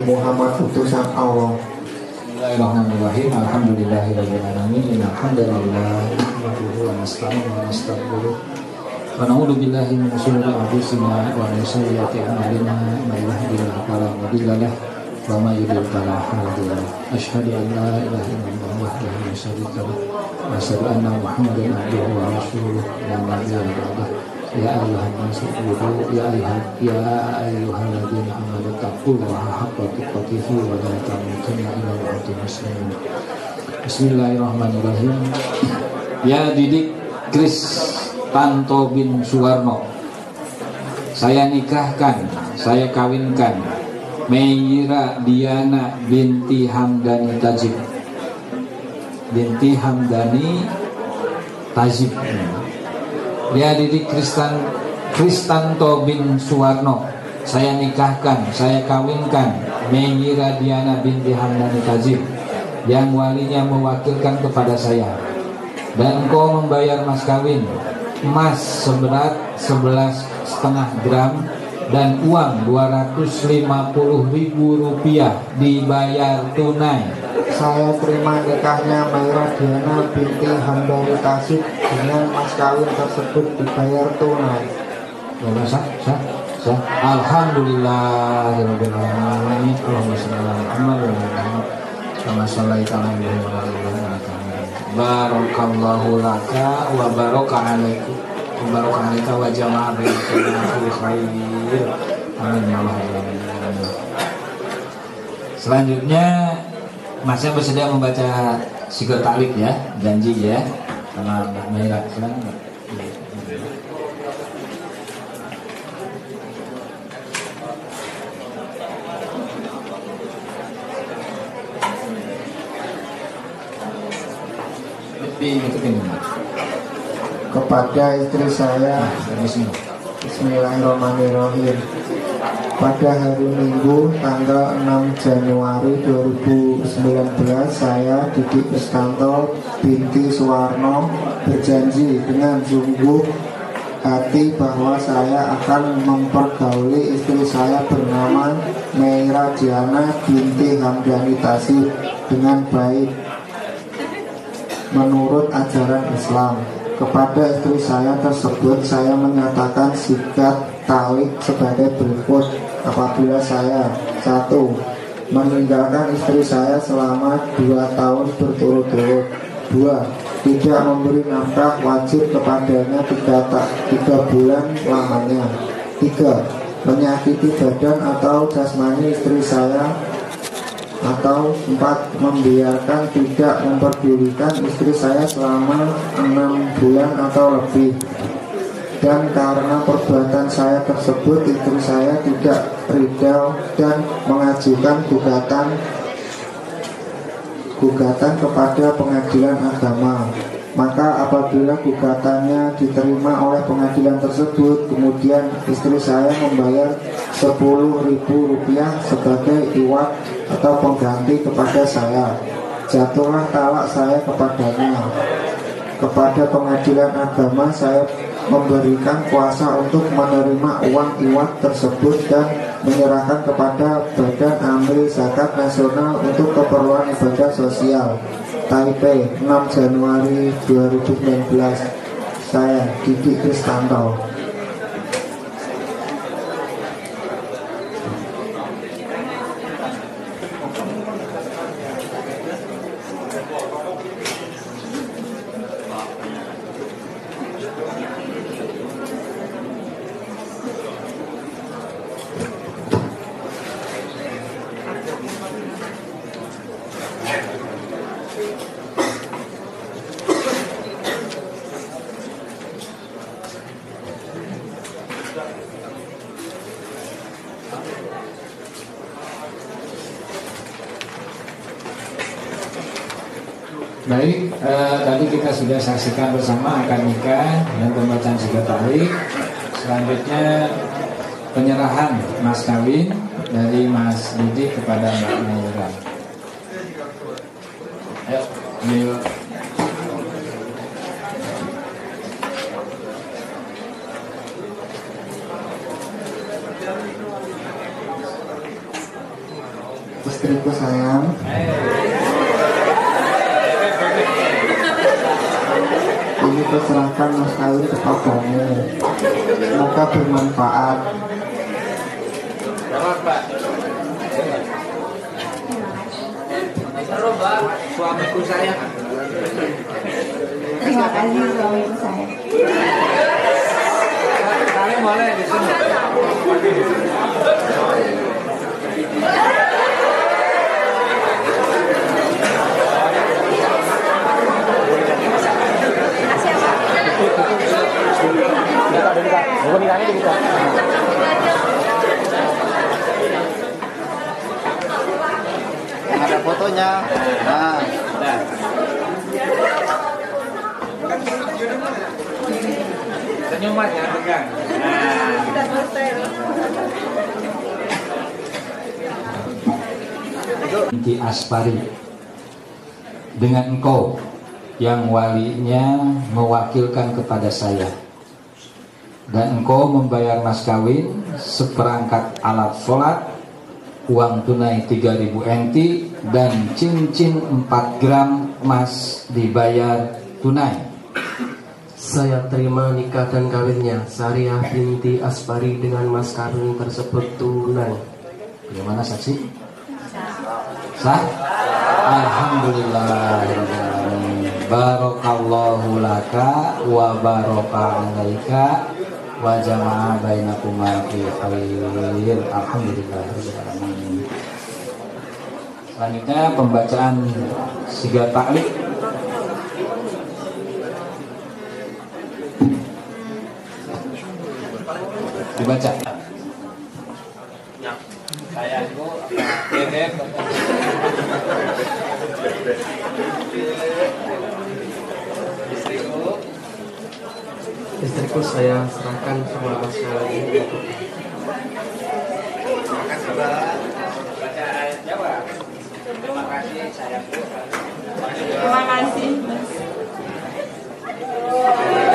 Muhammad utusan Allah. Bismillahirrahmanirrahim. Alhamdulillahirabbil alamin. Innal hamdalillah nahmaduhu wa nasta'inuhu wa nastaghfiruh. Wa na'udzu billahi min shururi anfusina wa min sayyiati a'malina. May yahdihillahu fala mudilla lahu wa may yudlil fala hadiya lahu. Asyhadu an la ilaha illallah wahdahu la syarika lahu wa asyhadu anna Muhammadan abduhu wa rasuluh la nabiyya ba'dahu. Ya ayyuhalladzina amanu taqullaha haqqa tuqatih wa la tamutunna illa wa antum muslimun. Bismillahirrahmanirrahim. Ya Didik Kristanto bin Suwarno, saya nikahkan, saya kawinkan Meira Diana binti Hamdani Tajib. Binti Hamdani Tajib. Ya Didik Kristanto bin Suwarno, saya nikahkan, saya kawinkan Meira Diana binti Hamdani Tajib, yang walinya mewakilkan kepada saya. Dan engkau membayar mas kawin emas seberat 11,5 gram dan uang 250.000 rupiah dibayar tunai. Saya terima nikahnya Meira Diana binti Hamdani Tajib dengan mas kawin tersebut dibayar tunai. Alhamdulillahirabbil alamin. Allahumma shalli ala Muhammad wa ala Muhammad kama shallaita ala Ibrahim wa ala ali Ibrahim. Barakallahu laka wa baraka alaikum wa baraka alaika wa jama'a bainana fil khair. Amin ya Allah. Selanjutnya Masnya bersedia membaca sikut ta'liq ya, janji ya, sama Mbak Meira. Kepada istri saya, Bismillahirrahmanirrahim. Pada hari Minggu tanggal 6 Januari 2019, saya Didik Kristanto binti Suwarno berjanji dengan sungguh hati bahwa saya akan mempergauli istri saya bernama Meira Diana binti Hamdani Tajib dengan baik menurut ajaran Islam. Kepada istri saya tersebut, saya menyatakan sikap ta'liq sebagai berikut. Apabila saya 1. meninggalkan istri saya selama 2 tahun berturut-turut. 2. tidak memberi nafkah wajib kepadanya 3 bulan lamanya. 3. menyakiti badan atau jasmani istri saya. Atau 4. membiarkan tidak memperdulikan istri saya selama 6 bulan atau lebih. Dan karena perbuatan saya tersebut, istri saya tidak ridha dan mengajukan gugatan kepada pengadilan agama. Maka apabila gugatannya diterima oleh pengadilan tersebut, kemudian istri saya membayar 10.000 rupiah sebagai iwat atau pengganti kepada saya, jatuhlah talak saya kepadanya. Kepada pengadilan agama saya memberikan kuasa untuk menerima uang iwat tersebut dan menyerahkan kepada Badan Amil Zakat Nasional untuk keperluan ibadah sosial. Taipei, 6 Januari 2019. Saya Didik Kristanto. Baik, tadi kita sudah saksikan bersama akad nikah dan pembacaan sikut ta'liq. Selanjutnya penyerahan mas kawin dari Mas Didik kepada Mbak Meira. Ayo, beliau. istriku sayang, ini kuserahkan mas kawin kepadamu. Semoga bermanfaat. Suamiku sayang. Terima kasih suamiku sayang. Kalian boleh di sini. Ada fotonya. Nah, Senyuman ya, pegang. Binti Aspari, dengan engkau yang walinya mewakilkan kepada saya, dan engkau membayar mas kawin seperangkat alat sholat, uang tunai 3.000 NT, dan cincin 4 gram emas dibayar tunai. Saya terima nikah dan kawinnya Sariah binti Aspari dengan mas kawin tersebut tunai. Bagaimana saksi? Sah? Alhamdulillah. Barakallahu laka wa baraka alaika wa jama'a bainakuma fi khair. Alhamdulillah. Selanjutnya pembacaan sigar taklid. Dibaca. Sayangku, Istriku saya serahkan semua mas kawin. Terima kasih sayangku. Terima kasih.